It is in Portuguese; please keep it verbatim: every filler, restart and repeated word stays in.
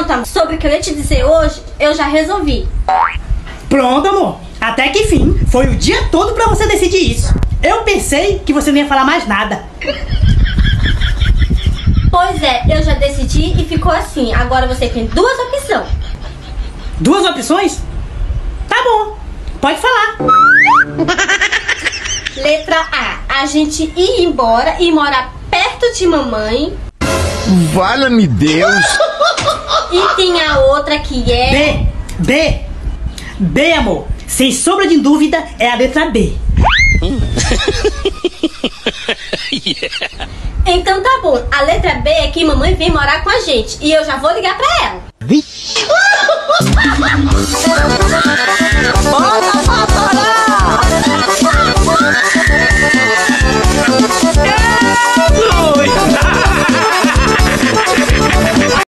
Pronto, amor. Sobre o que eu ia te dizer hoje, eu já resolvi. Pronto, amor. Até que enfim, foi o dia todo pra você decidir isso. Eu pensei que você não ia falar mais nada. Pois é, eu já decidi e ficou assim. Agora você tem duas opções. Duas opções? Tá bom, pode falar. Letra A, a gente ir embora e morar perto de mamãe. Valha-me Deus. E tem a outra que é... B, B, B, amor. Sem sombra de dúvida, é a letra B. Yeah. Então tá bom, a letra B é que mamãe vem morar com a gente. E eu já vou ligar pra ela.